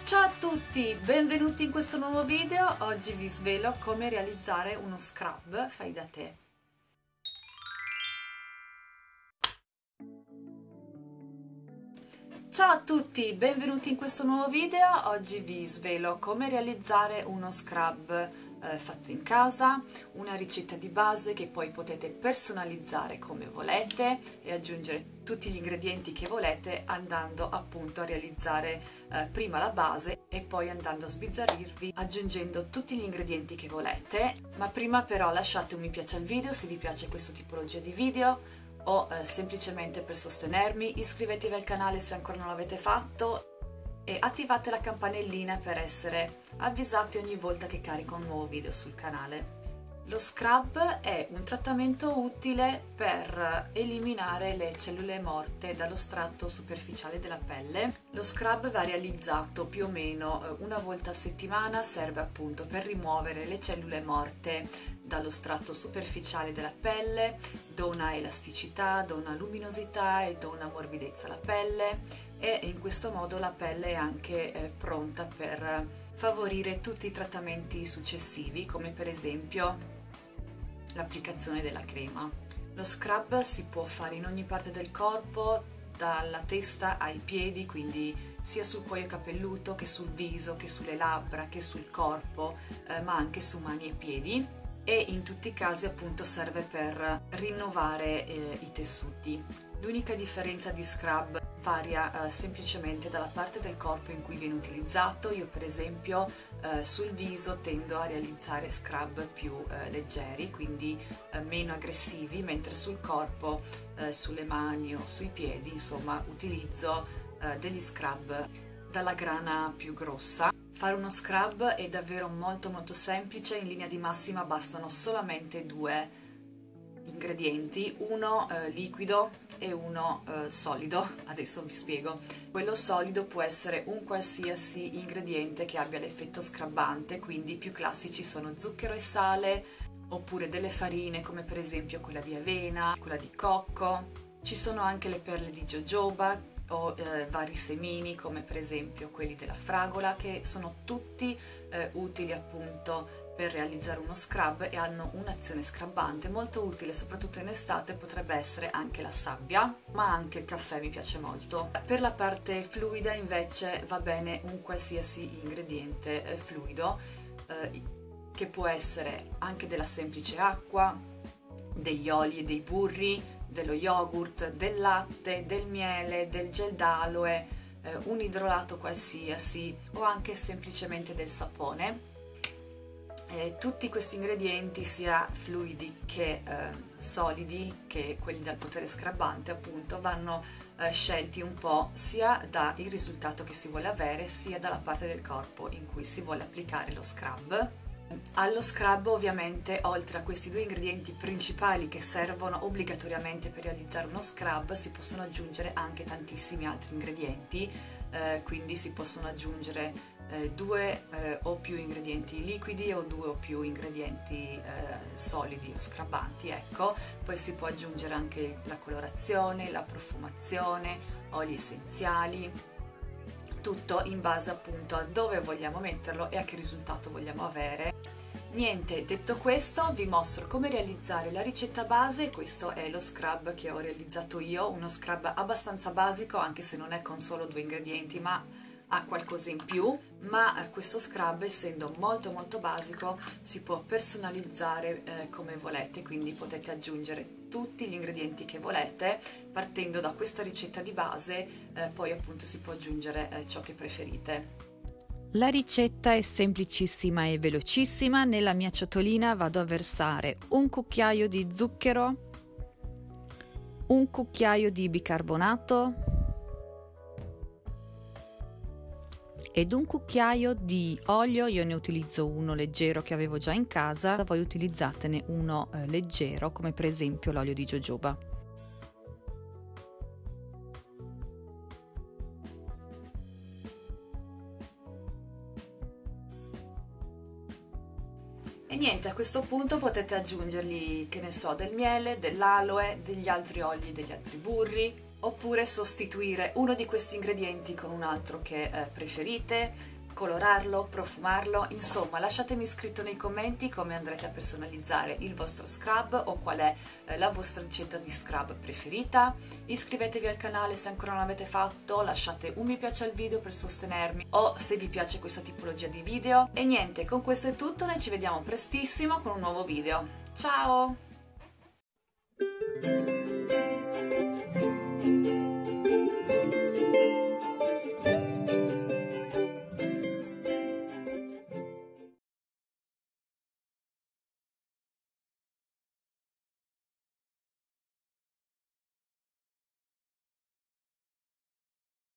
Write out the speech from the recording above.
Ciao a tutti, benvenuti in questo nuovo video. Oggi vi svelo come realizzare uno scrub fai da te. Ciao a tutti, benvenuti in questo nuovo video. Oggi vi svelo come realizzare uno scrub fatto in casa, una ricetta di base che poi potete personalizzare come volete e aggiungere tutti gli ingredienti che volete, andando appunto a realizzare prima la base e poi andando a sbizzarrirvi aggiungendo tutti gli ingredienti che volete. Ma prima però lasciate un mi piace al video se vi piace questa tipologia di video, o semplicemente per sostenermi. Iscrivetevi al canale se ancora non l'avete fatto e attivate la campanellina per essere avvisati ogni volta che carico un nuovo video sul canale. Lo scrub è un trattamento utile per eliminare le cellule morte dallo strato superficiale della pelle. Lo scrub va realizzato più o meno una volta a settimana, serve appunto per rimuovere le cellule morte dallo strato superficiale della pelle, dona elasticità, dona luminosità e dona morbidezza alla pelle, e in questo modo la pelle è anche pronta per favorire tutti i trattamenti successivi, come per esempio l'applicazione della crema. Lo scrub si può fare in ogni parte del corpo, dalla testa ai piedi, quindi sia sul cuoio capelluto che sul viso, che sulle labbra, che sul corpo, ma anche su mani e piedi, e in tutti i casi appunto serve per rinnovare i tessuti. L'unica differenza di scrub varia semplicemente dalla parte del corpo in cui viene utilizzato. Io per esempio sul viso tendo a realizzare scrub più leggeri, quindi meno aggressivi, mentre sul corpo, sulle mani o sui piedi, insomma, utilizzo degli scrub dalla grana più grossa. Fare uno scrub è davvero molto semplice. In linea di massima bastano solamente due ingredienti, uno liquido e uno solido. Adesso vi spiego. Quello solido può essere un qualsiasi ingrediente che abbia l'effetto scrubbante, quindi i più classici sono zucchero e sale, oppure delle farine come per esempio quella di avena, quella di cocco. Ci sono anche le perle di jojoba o vari semini come per esempio quelli della fragola, che sono tutti utili appunto per realizzare uno scrub e hanno un'azione scrubbante molto utile. Soprattutto in estate potrebbe essere anche la sabbia, ma anche il caffè mi piace molto. Per la parte fluida invece va bene un qualsiasi ingrediente fluido, che può essere anche della semplice acqua, degli oli e dei burri, dello yogurt, del latte, del miele, del gel d'aloe, un idrolato qualsiasi o anche semplicemente del sapone. Tutti questi ingredienti, sia fluidi che solidi, che quelli dal potere scrubbante appunto, vanno scelti un po' sia dal risultato che si vuole avere, sia dalla parte del corpo in cui si vuole applicare lo scrub. Allo scrub ovviamente, oltre a questi due ingredienti principali che servono obbligatoriamente per realizzare uno scrub, si possono aggiungere anche tantissimi altri ingredienti, quindi si possono aggiungere due o più ingredienti liquidi o due o più ingredienti solidi o scrubbanti, ecco. Poi si può aggiungere anche la colorazione, la profumazione, oli essenziali, tutto in base appunto a dove vogliamo metterlo e a che risultato vogliamo avere. Niente, detto questo vi mostro come realizzare la ricetta base. Questo è lo scrub che ho realizzato io, uno scrub abbastanza basico, anche se non è con solo due ingredienti ma ha qualcosa in più. Ma questo scrub, essendo molto basico, si può personalizzare come volete, quindi potete aggiungere tutti gli ingredienti che volete partendo da questa ricetta di base, poi appunto si può aggiungere ciò che preferite. La ricetta è semplicissima e velocissima. Nella mia ciotolina vado a versare un cucchiaio di zucchero, un cucchiaio di bicarbonato ed un cucchiaio di olio. Io ne utilizzo uno leggero che avevo già in casa, voi utilizzatene uno leggero come per esempio l'olio di jojoba. E niente, a questo punto potete aggiungergli, che ne so, del miele, dell'aloe, degli altri oli, degli altri burri, oppure sostituire uno di questi ingredienti con un altro che preferite. colorarlo, profumarlo, insomma lasciatemi scritto nei commenti come andrete a personalizzare il vostro scrub o qual è la vostra ricetta di scrub preferita. Iscrivetevi al canale se ancora non l'avete fatto, lasciate un mi piace al video per sostenermi o se vi piace questa tipologia di video. E niente, con questo è tutto, noi ci vediamo prestissimo con un nuovo video. Ciao!